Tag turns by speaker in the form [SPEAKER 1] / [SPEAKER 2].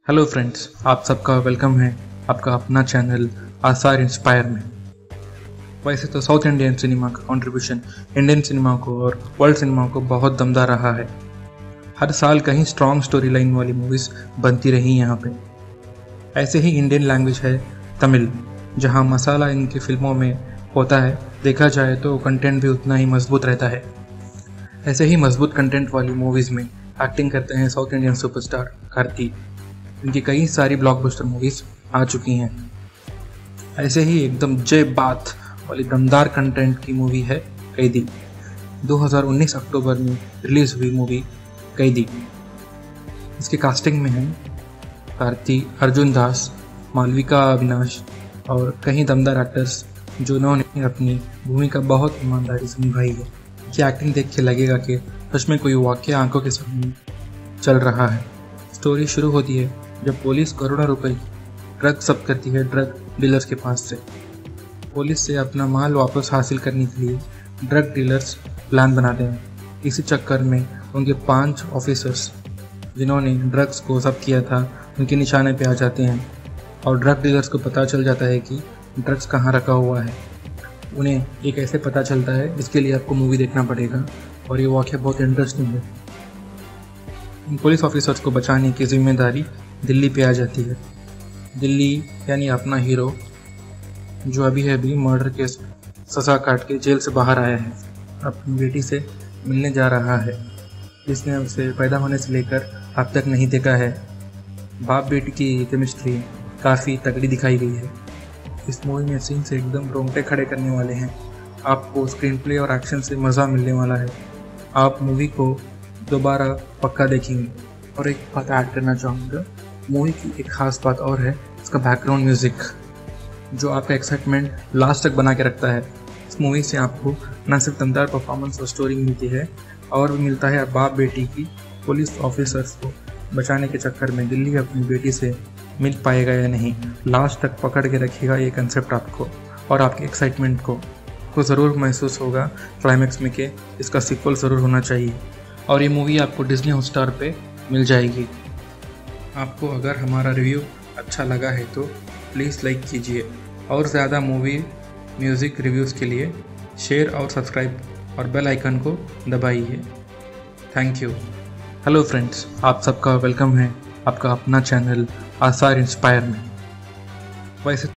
[SPEAKER 1] Hello friends, आप सबका welcome है आपका अपना चैनल आसार इंस्पायर में। वैसे तो साउथ इंडियन सिनेमा का कंट्रीब्यूशन इंडियन सिनेमा को और वर्ल्ड सिनेमा को बहुत दमदार रहा है। हर साल कहीं स्ट्रॉन्ग स्टोरी लाइन वाली मूवीज़ बनती रही यहाँ पे। ऐसे ही इंडियन लैंग्वेज है तमिल, जहाँ मसाला इनकी फिल्मों में होता है। देखा जाए तो कंटेंट भी उतना ही मजबूत रहता है। ऐसे ही मजबूत कंटेंट वाली मूवीज़ में एक्टिंग करते हैं साउथ इंडियन सुपरस्टार कार्तिक। इनकी कई सारी ब्लॉकबस्टर मूवीज़ आ चुकी हैं। ऐसे ही एकदम जय बात वाली दमदार कंटेंट की मूवी है कैदी। 2019 अक्टूबर में रिलीज़ हुई मूवी कैदी। इसके कास्टिंग में हैं कार्तिक, अर्जुन दास, मालविका अविनाश और कई दमदार एक्टर्स जिन्होंने अपनी भूमिका बहुत ईमानदारी से निभाई है। कि एक्टिंग देख के लगेगा कि सच में कोई वाकया आंखों के सामने चल रहा है। स्टोरी शुरू होती है जब पुलिस करोड़ों रुपए ड्रग जब्त करती है ड्रग डीलर्स के पास से। पुलिस से अपना माल वापस हासिल करने के लिए ड्रग डीलर्स प्लान बनाते हैं। इसी चक्कर में उनके 5 ऑफिसर्स जिन्होंने ड्रग्स को जब्त किया था उनके निशाने पे आ जाते हैं और ड्रग डीलर्स को पता चल जाता है कि ड्रग्स कहाँ रखा हुआ है। उन्हें ये कैसे पता चलता है, इसके लिए आपको मूवी देखना पड़ेगा और ये वाक़या बहुत इंटरेस्टिंग है। इन पुलिस ऑफिसर्स को बचाने की जिम्मेदारी दिल्ली पे आ जाती है। दिल्ली यानी अपना हीरो जो अभी मर्डर केस सजा काट के जेल से बाहर आया है, अपनी बेटी से मिलने जा रहा है जिसने उसे पैदा होने से लेकर अब तक नहीं देखा है। बाप बेटी की केमिस्ट्री काफ़ी तगड़ी दिखाई गई है। इस मूवी में सीन से एकदम रोंगटे खड़े करने वाले हैं। आपको स्क्रीन प्ले और एक्शन से मज़ा मिलने वाला है। आप मूवी को दोबारा पक्का देखेंगे। और एक बात ऐड करना चाहूँगा, मूवी की एक ख़ास बात और है इसका बैकग्राउंड म्यूज़िक, जो आपका एक्साइटमेंट लास्ट तक बना के रखता है। इस मूवी से आपको न सिर्फ दमदार परफॉर्मेंस और स्टोरी मिलती है और भी मिलता है बाप बेटी की पुलिस ऑफिसर्स को बचाने के चक्कर में दिल्ली अपनी बेटी से मिल पाएगा या नहीं, लास्ट तक पकड़ के रखेगा ये कंसेप्ट आपको। और आपके एक्साइटमेंट को ज़रूर महसूस होगा क्लाइमैक्स में कि इसका सीक्वल ज़रूर होना चाहिए। और ये मूवी आपको डिज्नी हॉटस्टार पे मिल जाएगी। आपको अगर हमारा रिव्यू अच्छा लगा है तो प्लीज़ लाइक कीजिए और ज़्यादा मूवी म्यूज़िक रिव्यूज़ के लिए शेयर और सब्सक्राइब और बेल आइकन को दबाइए। Thank you. हेलो फ्रेंड्स, आप सबका वेलकम है आपका अपना चैनल आसार इंस्पायर में। वैसे